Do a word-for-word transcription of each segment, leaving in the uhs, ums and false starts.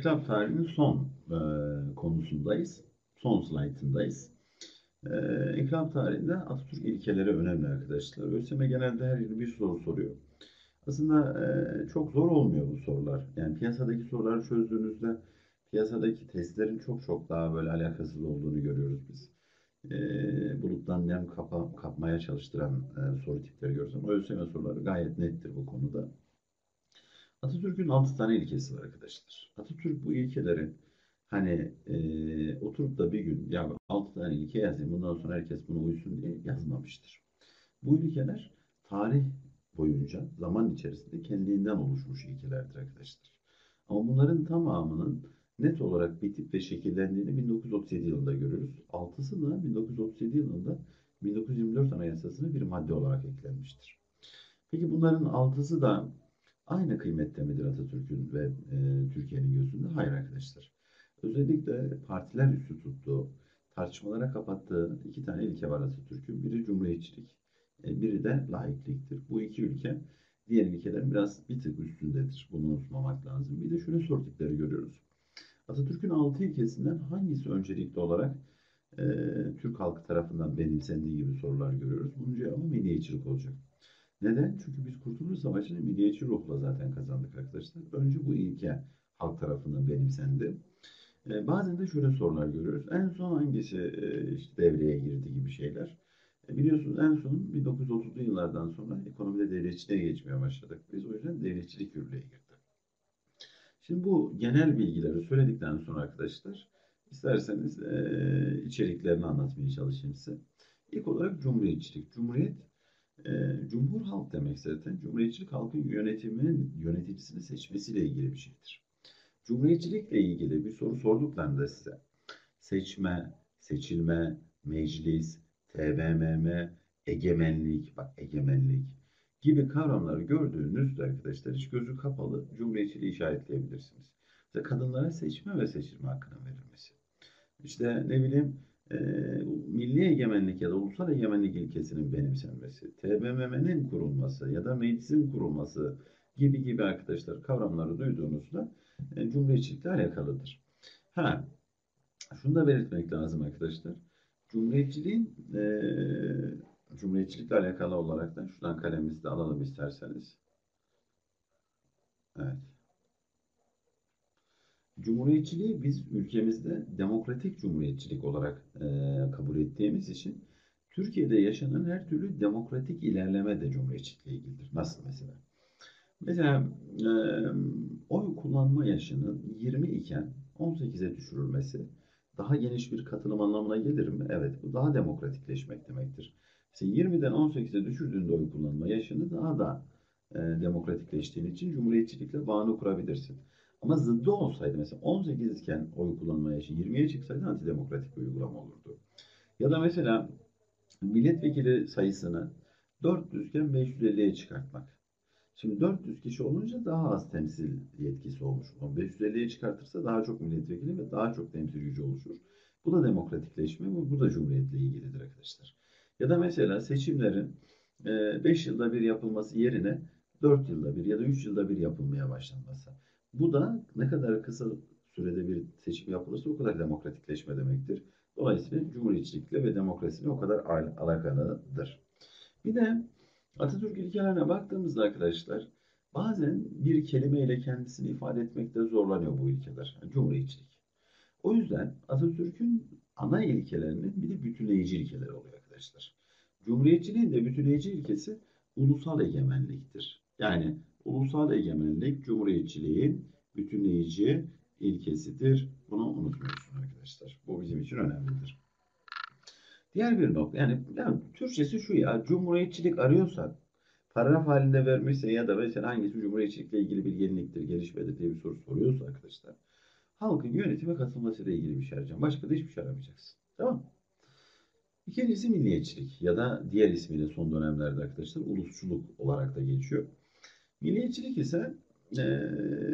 İnkılap tarihinin son e, konusundayız. Son slaytındayız. E, İnkılap tarihinde Atatürk ilkeleri önemli arkadaşlar. ÖSYM genelde her yıl bir soru soruyor. Aslında e, çok zor olmuyor bu sorular. Yani piyasadaki soruları çözdüğünüzde piyasadaki testlerin çok çok daha böyle alakasız olduğunu görüyoruz biz. E, buluttan nem kapa, kapmaya çalıştıran e, soru tipleri görüyoruz ama ÖSYM soruları gayet nettir bu konuda. Atatürk'ün altı tane ilkesi var arkadaşlar. Atatürk bu ilkeleri hani e, oturup da bir gün ya altı tane ilke yazayım bundan sonra herkes buna uysun diye yazmamıştır. Bu ilkeler tarih boyunca zaman içerisinde kendiliğinden oluşmuş ilkelerdir arkadaşlar. Ama bunların tamamının net olarak bitip ve şekillendiğini bin dokuz yüz otuz yedi yılında görürüz. Altısı da bin dokuz yüz otuz yedi yılında bin dokuz yüz yirmi dört Anayasası'na bir madde olarak eklenmiştir. Peki bunların altısı da aynı kıymette midir Atatürk'ün ve e, Türkiye'nin gözünde? Hayır arkadaşlar. Özellikle partiler üstü tuttuğu, tartışmalara kapattığı iki tane ilke var Atatürk'ün. Biri cumhuriyetçilik, e, biri de laikliktir. Bu iki ülke diğer ülkelerin biraz bir tık üstündedir. Bunu unutmamak lazım. Bir de şöyle soru tipleri görüyoruz. Atatürk'ün altı ilkesinden hangisi öncelikli olarak e, Türk halkı tarafından benimsendiği gibi sorular görüyoruz. Bunun cevabı milliyetçilik olacak. Neden? Çünkü biz Kurtuluş Savaşı'nı milliyetçi ruhla zaten kazandık arkadaşlar. Önce bu ilke halk tarafından benimsendi. E, bazen de şöyle sorular görüyoruz. En son hangisi e, işte devreye girdi gibi şeyler. E, biliyorsunuz en son bin dokuz yüz otuzlu yıllardan sonra ekonomide devletçiliğe geçmeye başladık. Biz o yüzden devletçilik yürürlüğe girdi. Şimdi bu genel bilgileri söyledikten sonra arkadaşlar isterseniz e, içeriklerini anlatmaya çalışayım size. İlk olarak cumhuriyetçilik. Cumhuriyet e, cumhur halk demek zaten. Cumhuriyetçilik halkın yönetiminin yöneticisini seçmesiyle ilgili bir şeydir. Cumhuriyetçilikle ilgili bir soru sorduklarında size seçme, seçilme, meclis, T B M M, egemenlik, bak egemenlik gibi kavramları gördüğünüzde arkadaşlar hiç gözü kapalı cumhuriyetçiliği işaretleyebilirsiniz. İşte kadınlara seçme ve seçilme hakkının verilmesi. İşte ne bileyim e, milli egemenlik ya da ulusal egemenlik ilkesinin benimsenmesi, T B M M'nin kurulması ya da meclisin kurulması gibi gibi arkadaşlar kavramları duyduğunuzda e, cumhuriyetçilikle alakalıdır. Ha, şunu da belirtmek lazım arkadaşlar. Cumhuriyetçiliğin e, Cumhuriyetçilikle alakalı olarak da şuradan kalemimizi de alalım isterseniz. Evet. Cumhuriyetçiliği biz ülkemizde demokratik cumhuriyetçilik olarak e, kabul ettiğimiz için Türkiye'de yaşanan her türlü demokratik ilerleme de cumhuriyetçilikle ilgilidir. Nasıl mesela? Mesela e, oy kullanma yaşının yirmi iken on sekize düşürülmesi daha geniş bir katılım anlamına gelir mi? Evet, bu daha demokratikleşmek demektir. Mesela yirmiden on sekize düşürdüğünde oy kullanma yaşını daha da e, demokratikleştiğin için cumhuriyetçilikle bağını kurabilirsin. Ama zıddı olsaydı mesela on sekiz iken oy kullanma yaşı yirmiye çıksaydı antidemokratik bir uygulama olurdu. Ya da mesela milletvekili sayısını dört yüz iken beş yüz elliye çıkartmak. Şimdi dört yüz kişi olunca daha az temsil yetkisi olmuş. Ama beş yüz elliye çıkartırsa daha çok milletvekili ve daha çok temsil gücü oluşur. Bu da demokratikleşme ve bu da cumhuriyetle ilgilidir arkadaşlar. Ya da mesela seçimlerin beş yılda bir yapılması yerine dört yılda bir ya da üç yılda bir yapılmaya başlanması. Bu da ne kadar kısa sürede bir seçim yapılırsa o kadar demokratikleşme demektir. Dolayısıyla cumhuriyetçilikle ve demokrasiyle o kadar alakalıdır. Bir de Atatürk ilkelerine baktığımızda arkadaşlar bazen bir kelimeyle kendisini ifade etmekte zorlanıyor bu ilkeler. Yani cumhuriyetçilik. O yüzden Atatürk'ün ana ilkelerinin bir de bütünleyici ilkeleri oluyor arkadaşlar. Cumhuriyetçiliğin de bütünleyici ilkesi ulusal egemenliktir. Yani ulusal egemenlik cumhuriyetçiliğin bütünleyici ilkesidir. Bunu unutmuyorsun arkadaşlar. Bu bizim için önemlidir. Diğer bir nokta yani, yani Türkçesi şu ya cumhuriyetçilik arıyorsan paragraf halinde vermişse ya da mesela hangisi cumhuriyetçilikle ilgili bir yeniliktir, gelişmedir diye bir soru soruyorsa arkadaşlar halkın yönetime katılmasıyla ilgili bir şey arayacaksın. Başka da hiçbir şey aramayacaksın. Tamam mı? İkincisi milliyetçilik ya da diğer ismiyle son dönemlerde arkadaşlar ulusçuluk olarak da geçiyor. Milliyetçilik ise eee,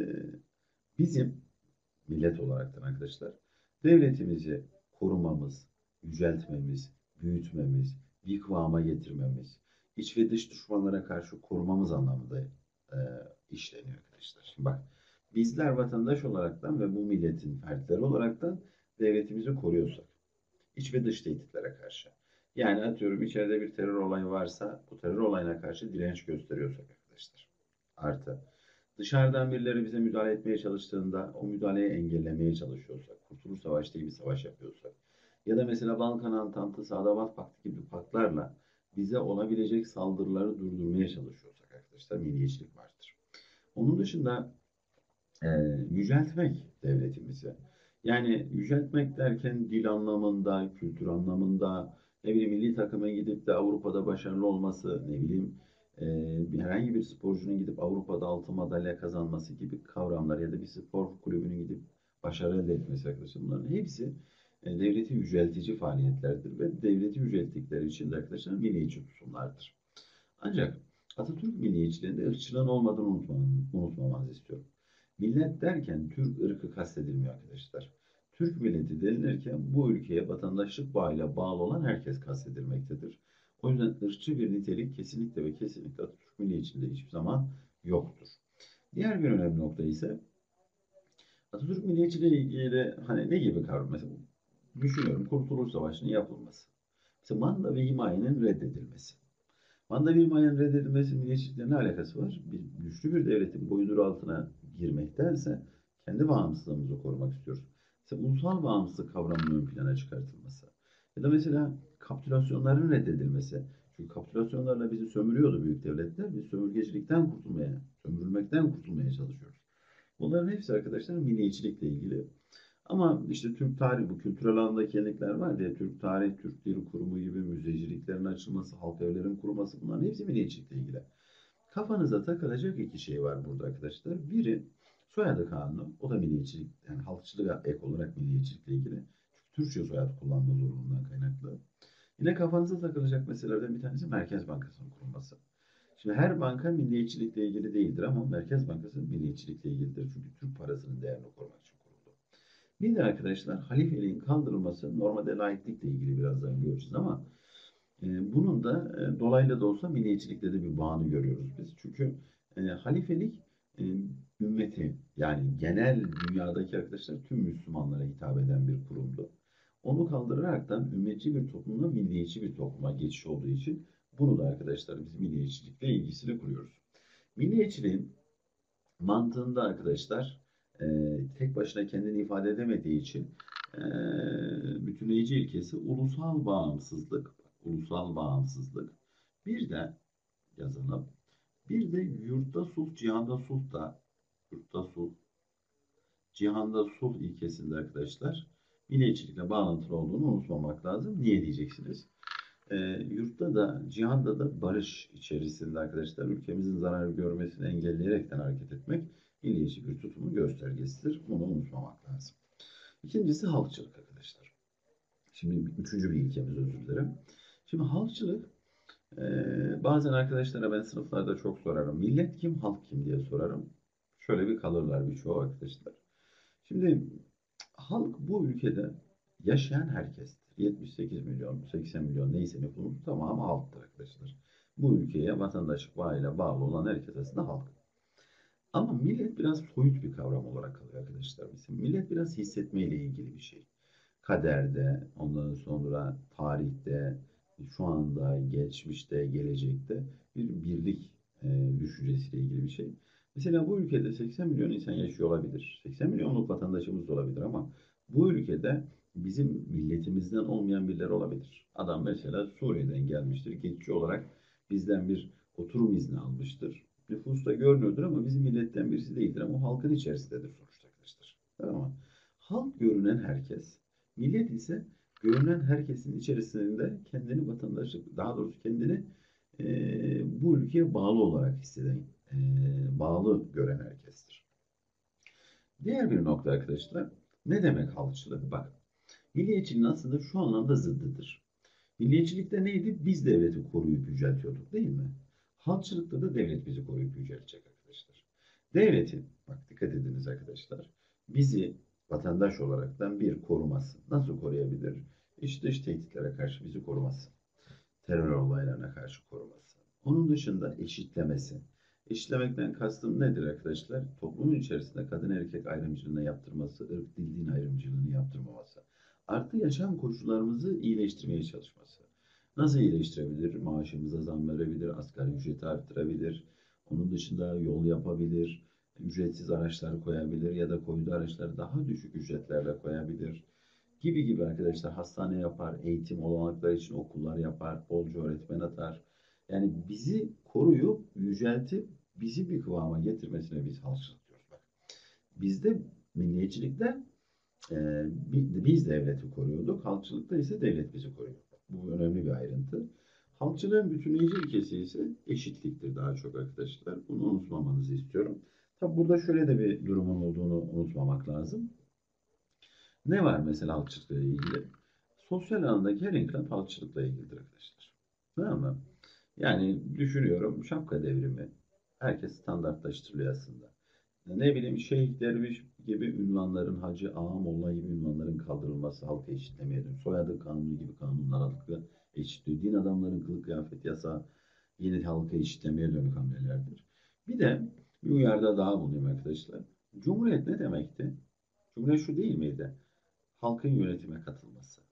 bizim millet olaraktan arkadaşlar devletimizi korumamız, yüceltmemiz, büyütmemiz, bir kıvama getirmemiz, iç ve dış düşmanlara karşı korumamız anlamında e, işleniyor arkadaşlar. Şimdi bak bizler vatandaş olaraktan ve bu milletin fertleri olaraktan devletimizi koruyorsak, iç ve dış tehditlere karşı. Yani atıyorum içeride bir terör olayı varsa bu terör olayına karşı direnç gösteriyorsak arkadaşlar. Artı dışarıdan birileri bize müdahale etmeye çalıştığında o müdahaleyi engellemeye çalışıyorsak, Kurtuluş Savaşı gibi bir savaş yapıyorsak ya da mesela Balkan Antantısı, Adavat Paktı gibi paktlarla bize olabilecek saldırıları durdurmaya çalışıyorsak arkadaşlar milliyetçilik vardır. Onun dışında e, yüceltmek devletimizi. Yani yüceltmek derken dil anlamında, kültür anlamında, ne bileyim milli takımın gidip de Avrupa'da başarılı olması, ne bileyim e, bir- herhangi bir sporcunun gidip Avrupa'da altın madalya kazanması gibi kavramlar ya da bir spor kulübünün gidip başarı elde etmesi arkadaşlar. Bunların hepsi e, devleti yüceltici faaliyetlerdir ve devleti yücelttikleri için de arkadaşlar milliyetçi tutumlardır. Ancak Atatürk milliyetçiliğinde ırkçılığın olmadığını unutmamanızı, unutmamanızı istiyorum. Millet derken Türk ırkı kastedilmiyor arkadaşlar. Türk milleti denilirken bu ülkeye vatandaşlık bağıyla bağlı olan herkes kastedilmektedir. O yüzden ırkçı bir nitelik kesinlikle ve kesinlikle Atatürk milliyetçiliğinde hiçbir zaman yoktur. Diğer bir önemli nokta ise Atatürk milliyetçiliği ile ilgili de hani ne gibi kavram? Mesela düşünüyorum Kurtuluş Savaşı'nın yapılması. Mesela manda ve himayenin reddedilmesi. Manda bir himayenin reddedilmesi milliyetçilikle ne alakası var? Bir, güçlü bir devletin boyunduruğu altına girmektense kendi bağımsızlığımızı korumak istiyoruz. Mesela ulusal bağımsızlık kavramının ön plana çıkartılması. Ya da mesela kapitülasyonların reddedilmesi. Çünkü kapitülasyonlarla bizi sömürüyordu büyük devletler. Biz sömürgecilikten kurtulmaya, sömürülmekten kurtulmaya çalışıyoruz. Bunların hepsi arkadaşlar milliyetçilikle ilgili. Ama işte Türk tarihi, bu kültürel alandaki yenilikler var diye Türk Tarih, Türk Dil Kurumu gibi müzeciliklerin açılması, halk evlerin kurulması bunların hepsi milliyetçilikle ilgili. Kafanıza takılacak iki şey var burada arkadaşlar. Biri soyadı kanunu. O da milliyetçilik, yani halkçılığa ek olarak milliyetçilikle ilgili. Çünkü Türkçe soyadı kullanma zorunluluğundan kaynaklı. Yine kafanıza takılacak meselelerden bir tanesi Merkez Bankası'nın kurulması. Şimdi her banka milliyetçilikle ilgili değildir ama Merkez Bankası milliyetçilikle ilgilidir. Çünkü Türk parasının değerini korumak için kuruldu. Bir de arkadaşlar halifeliğin kaldırılması normalde laiklikle ilgili birazdan göreceğiz ama e, bunun da e, dolaylı da olsa milliyetçilikle de bir bağını görüyoruz biz. Çünkü e, halifelik e, ümmeti yani genel dünyadaki arkadaşlar tüm Müslümanlara hitap eden bir kurumdu. Onu kaldıraraktan ümmetçi bir toplumdan milliyetçi bir topluma geçiş olduğu için bunu da arkadaşlar biz milliyetçilikle ilgisini kuruyoruz. Milliyetçiliğin mantığında arkadaşlar e, tek başına kendini ifade edemediği için e, bütünleyici ilkesi ulusal bağımsızlık, ulusal bağımsızlık. Bir de yazalım. Bir de yurtta sulh, cihanda sulh da yurtta sulh, cihanda sulh ilkesinde arkadaşlar milliyetçilikle bağlantılı olduğunu unutmamak lazım. Niye diyeceksiniz? E, yurtta da cihanda da barış içerisinde arkadaşlar ülkemizin zarar görmesini engelleyerekten hareket etmek milliyetçi bir tutumun göstergesidir. Bunu unutmamak lazım. İkincisi halkçılık arkadaşlar. Şimdi üçüncü bir ilkemiz özür dilerim. Şimdi halkçılık e, bazen arkadaşlara ben sınıflarda çok sorarım. Millet kim, halk kim diye sorarım. Şöyle bir kalırlar birçoğu arkadaşlar. Şimdi halk bu ülkede yaşayan herkestir. yetmiş sekiz milyon, seksen milyon neyse nüfusun tamamı halktır arkadaşlar. Bu ülkeye vatandaşlık bağıyla bağlı olan herkes aslında halk. Ama millet biraz soyut bir kavram olarak kalıyor arkadaşlar. Mesela millet biraz hissetmeyle ilgili bir şey. Kaderde, ondan sonra tarihte, şu anda, geçmişte, gelecekte bir birlik e, düşüncesiyle ilgili bir şey. Mesela bu ülkede seksen milyon insan yaşıyor olabilir. seksen milyonluk vatandaşımız da olabilir ama bu ülkede bizim milletimizden olmayan birileri olabilir. Adam mesela Suriye'den gelmiştir. Geçici olarak bizden bir oturum izni almıştır. Nüfusta görünüyordur ama bizim milletten birisi değildir ama o halkın içerisindedir sonuçta arkadaşlar. Tamam mı? Halk görünen herkes, millet ise görünen herkesin içerisinde kendini vatandaşlık, daha doğrusu kendini e, bu ülkeye bağlı olarak hisseden, e, bağlı gören herkestir. Diğer bir nokta arkadaşlar, ne demek halkçılık? Bak, milliyetçiliğin aslında şu anlamda zıddıdır. Milliyetçilikte neydi? Biz devleti koruyup yüceltiyorduk değil mi? Halkçılıkta da devlet bizi koruyup yüceltecek arkadaşlar. Devletin, bak dikkat ediniz arkadaşlar, bizi vatandaş olaraktan bir koruması. Nasıl koruyabilir? İç dış tehditlere karşı bizi koruması. Terör olaylarına karşı koruması. Onun dışında eşitlemesi. Eşitlemekten kastım nedir arkadaşlar? Toplumun içerisinde kadın erkek ayrımcılığını yaptırması, ırk dil din ayrımcılığını yaptırmaması. Artı yaşam koşullarımızı iyileştirmeye çalışması. Nasıl iyileştirebilir? Maaşımıza zam verebilir, asgari ücreti arttırabilir. Onun dışında yol yapabilir, ücretsiz araçlar koyabilir ya da koyduğu araçları daha düşük ücretlerle koyabilir. Gibi gibi arkadaşlar hastane yapar, eğitim olanakları için okullar yapar, bolca öğretmen atar. Yani bizi koruyup, yüceltip bizi bir kıvama getirmesine biz halkçılık diyoruz. Bak. Bizde milliyetçilikte e, biz devleti koruyorduk. Halkçılıkta ise devlet bizi koruyor. Bu önemli bir ayrıntı. Halkçılığın bütünleyici ilkesi ise eşitliktir daha çok arkadaşlar. Bunu unutmamanızı istiyorum. Tabi burada şöyle de bir durumun olduğunu unutmamak lazım. Ne var mesela halkçılıkla ilgili? Sosyal alandaki her inkılap halkçılıkla ilgilidir arkadaşlar. Tamam mı? Yani düşünüyorum şapka devrimi. Herkes standartlaştırılıyor aslında. Ne bileyim şeyh, derviş gibi ünvanların, hacı, ağa, molla gibi ünvanların kaldırılması, halka eşitlemeye dönük. Soyadı kanunu gibi kanunlar halkı eşitliyor. Din adamların kılık kıyafet yasağı yine halka eşitlemeye dönük hamlelerdir. Bir de bir uyarıda daha bulunayım arkadaşlar. Cumhuriyet ne demekti? Cumhuriyet şu değil miydi? Halkın yönetime katılması.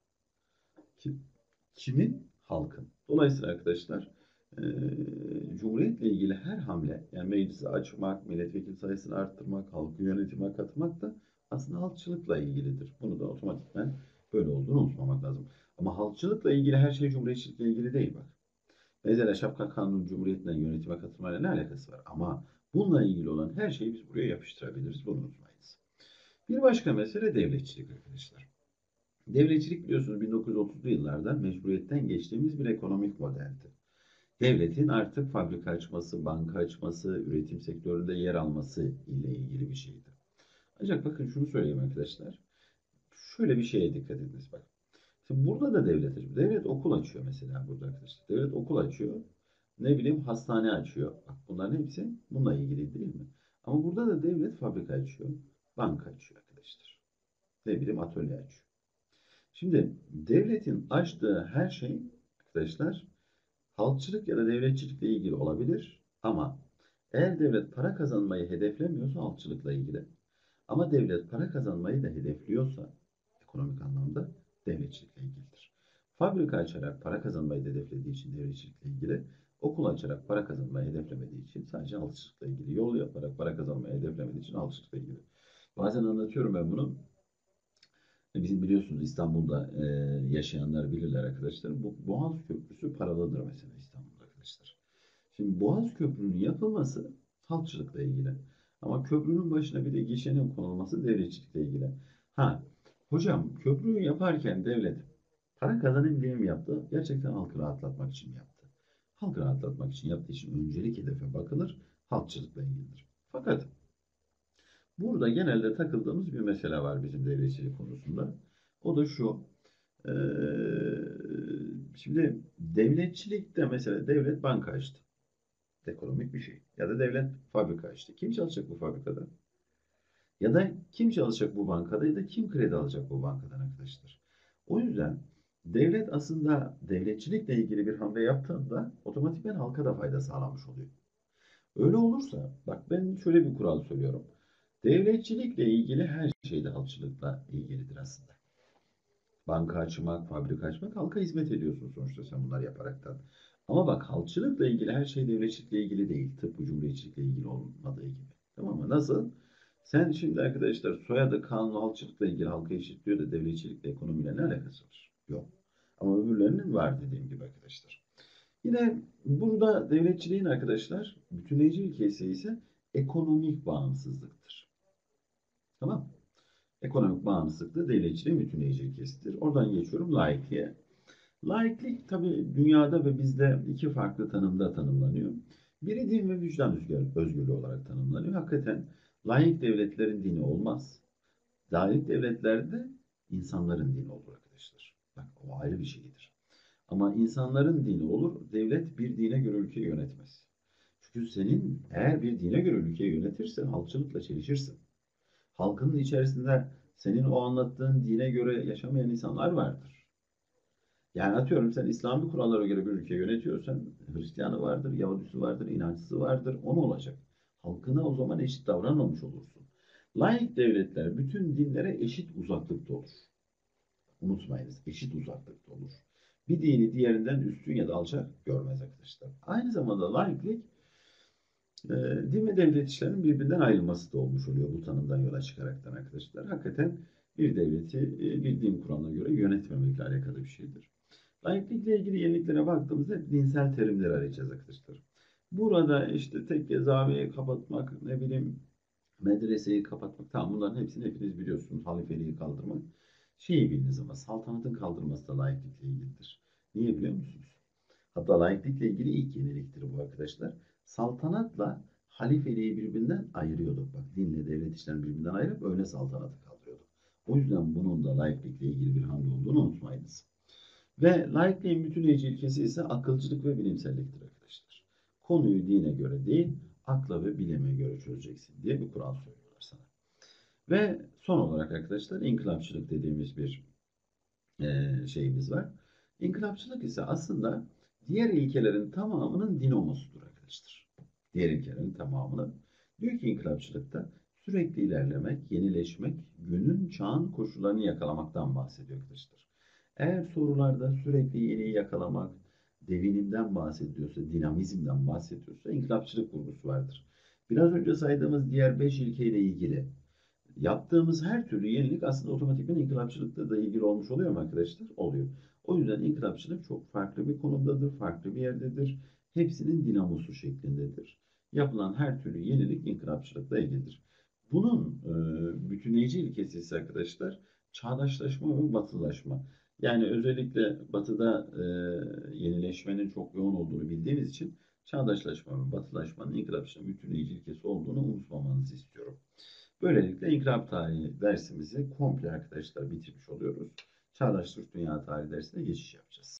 Kim, kimin? Halkın. Dolayısıyla arkadaşlar e, Cumhuriyetle ilgili her hamle, yani meclisi açmak, milletvekili sayısını arttırmak, halkı yönetime katmak da aslında halkçılıkla ilgilidir. Bunu da otomatikman böyle olduğunu unutmamak lazım. Ama halkçılıkla ilgili her şey cumhuriyetçilikle ilgili değil bak. Mesela Şapka Kanunu Cumhuriyeti'nden yönetime katılmayla ne alakası var? Ama bununla ilgili olan her şeyi biz buraya yapıştırabiliriz. Bunu unutmayınız. Bir başka mesele devletçilik arkadaşlar. Devletçilik biliyorsunuz bin dokuz yüz otuzlu yıllarda mecburiyetten geçtiğimiz bir ekonomik modeldi. Devletin artık fabrika açması, banka açması, üretim sektöründe yer alması ile ilgili bir şeydi. Ancak bakın şunu söyleyeyim arkadaşlar. Şöyle bir şeye dikkat ediniz bak. Şimdi burada da devlet açıyor. Devlet okul açıyor mesela burada arkadaşlar. Devlet okul açıyor. Ne bileyim hastane açıyor. Bak bunların hepsi bununla ilgili değil mi? Ama burada da devlet fabrika açıyor. Banka açıyor arkadaşlar. Ne bileyim atölye açıyor. Şimdi devletin açtığı her şey arkadaşlar halkçılık ya da devletçilikle ilgili olabilir ama eğer devlet para kazanmayı hedeflemiyorsa halkçılıkla ilgili. Ama devlet para kazanmayı da hedefliyorsa ekonomik anlamda devletçilikle ilgilidir. Fabrika açarak para kazanmayı hedeflediği için devletçilikle ilgili, okul açarak para kazanmayı hedeflemediği için sadece halkçılıkla ilgili, yol yaparak para kazanmayı hedeflemediği için halkçılıkla ilgili. Bazen anlatıyorum ben bunu. Bizim biliyorsunuz İstanbul'da e, yaşayanlar bilirler arkadaşlar. Bu Boğaz Köprüsü paralıdır mesela İstanbul'da arkadaşlar. Şimdi Boğaz Köprü'nün yapılması halkçılıkla ilgili. Ama köprünün başına bir de gişenin konulması devletçilikle ilgili. Ha, hocam köprüyü yaparken devlet para kazanayım diye mi yaptı? Gerçekten halkı rahatlatmak için yaptı. Halkı rahatlatmak için yaptığı için öncelik hedefe bakılır. Halkçılıkla ilgilidir. Fakat burada genelde takıldığımız bir mesele var bizim devletçilik konusunda. O da şu. Ee, şimdi devletçilikte mesela devlet banka açtı. Ekonomik bir şey. Ya da devlet fabrika açtı. Kim çalışacak bu fabrikada? Ya da kim çalışacak bu bankada ya da kim kredi alacak bu bankadan arkadaşlar? O yüzden devlet aslında devletçilikle ilgili bir hamle yaptığında otomatikman halka da fayda sağlamış oluyor. Öyle olursa bak ben şöyle bir kural söylüyorum. Devletçilikle ilgili her şey de halkçılıkla ilgilidir aslında. Banka açmak, fabrika açmak halka hizmet ediyorsun sonuçta sen bunları yaparaktan. Ama bak halkçılıkla ilgili her şey devletçilikle ilgili değil. Tıpkı cumhuriyetçilikle ilgili olmadığı gibi. Tamam mı? Nasıl? Sen şimdi arkadaşlar soyadı kanunu halkçılıkla ilgili halka eşitliyor da devletçilikle ekonomiyle ne alakası var? Yok. Ama öbürlerinin var dediğim gibi arkadaşlar. Yine burada devletçiliğin arkadaşlar bütünleyici ilkesi ise ekonomik bağımsızlıktır. Tamam. Ekonomik bağımsızlık da devletçiliğin bütünleyici ilkesidir. Oradan geçiyorum laikliğe. Laiklik tabii dünyada ve bizde iki farklı tanımda tanımlanıyor. Biri din ve vicdan özgürlüğü olarak tanımlanıyor. Hakikaten laik devletlerin dini olmaz. Laik devletlerde insanların dini olur arkadaşlar. Bak o ayrı bir şeydir. Ama insanların dini olur, devlet bir dine göre ülkeyi yönetmez. Çünkü senin eğer bir dine göre ülkeyi yönetirsen halkçılıkla çelişirsin. Halkının içerisinde senin o anlattığın dine göre yaşamayan insanlar vardır. Yani atıyorum sen İslami kurallara göre bir ülke yönetiyorsan Hristiyanı vardır, Yahudisi vardır, inançlısı vardır. O ne olacak? Halkına o zaman eşit davranmamış olursun. Laik devletler bütün dinlere eşit uzaklıkta olur. Unutmayınız, eşit uzaklıkta olur. Bir dini diğerinden üstün ya da alçak görmez arkadaşlar. Aynı zamanda laiklik e, din ve devlet işlerinin birbirinden ayrılması da olmuş oluyor bu tanımdan yola çıkaraktan arkadaşlar. Hakikaten bir devleti e, bir din kuralına göre yönetmemekle alakalı bir şeydir. Laiklikle ilgili yeniliklere baktığımızda hep dinsel terimler arayacağız arkadaşlar. Burada işte tekke, zaviyeyi kapatmak, ne bileyim medreseyi kapatmak, tamam bunların hepsini hepiniz biliyorsunuz. Halifeliği kaldırmak. Şeyi biliniz ama saltanatın kaldırması da laiklikle ilgilidir. Niye biliyor musunuz? Hatta laiklikle ilgili ilk yeniliktir bu arkadaşlar. Saltanatla halifeliği birbirinden ayırıyorduk. Bak dinle devlet işlerini birbirinden ayırıp öyle saltanatı kaldırıyorduk. O yüzden bunun da laiklikle ilgili bir hamle olduğunu unutmayınız. Ve laikliğin bütünleyici ilkesi ise akılcılık ve bilimselliktir arkadaşlar. Konuyu dine göre değil, akla ve bilime göre çözeceksin diye bir kural söylüyorlar sana. Ve son olarak arkadaşlar inkılapçılık dediğimiz bir e, şeyimiz var. İnkılapçılık ise aslında diğer ilkelerin tamamının dinomosudur arkadaşlar. Diğer ilkelerin tamamını. Diyor ki inkılapçılıkta sürekli ilerlemek, yenileşmek, günün çağın koşullarını yakalamaktan bahsediyor arkadaşlar. Eğer sorularda sürekli yeniyi yakalamak, devinimden bahsediyorsa, dinamizmden bahsediyorsa inkılapçılık vurgusu vardır. Biraz önce saydığımız diğer beş ilkeyle ilgili yaptığımız her türlü yenilik aslında otomatikman inkılapçılıkla da ilgili olmuş oluyor mu arkadaşlar? Oluyor. O yüzden inkılapçılık çok farklı bir konumdadır, farklı bir yerdedir. Hepsinin dinamosu şeklindedir. Yapılan her türlü yenilik inkılapçılıkla ilgilidir. Bunun e, bütünleyici ilkesi ise arkadaşlar çağdaşlaşma ve batılılaşma. Yani özellikle batıda e, yenileşmenin çok yoğun olduğunu bildiğimiz için çağdaşlaşma ve batılaşmanın inkılapçılığın bütünleyici ilkesi olduğunu unutmamanızı istiyorum. Böylelikle inkılap tarihi dersimizi komple arkadaşlar bitirmiş oluyoruz. Çağdaş Türk Dünya Tarihi dersine geçiş yapacağız.